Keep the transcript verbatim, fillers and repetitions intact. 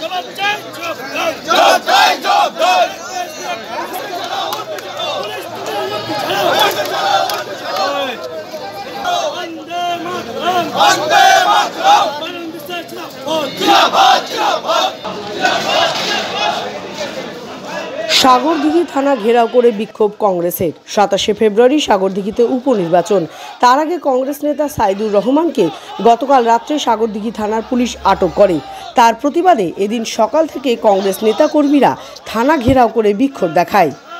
সাগরদিঘি থানা ঘেরাও করে বিক্ষোভ কংগ্রেসের। সাতাশে ফেব্রুয়ারি সাগরদিঘিতে উপনির্বাচন। তার আগে কংগ্রেস নেতা সাইদুর রহমানকে গতকাল রাত্রে সাগরদিঘি থানার পুলিশ আটক করে। তার প্রতিবাদে এদিন সকাল থেকে কংগ্রেস নেতাকর্মীরা থানা ঘেরাও করে বিক্ষোভ দেখায়।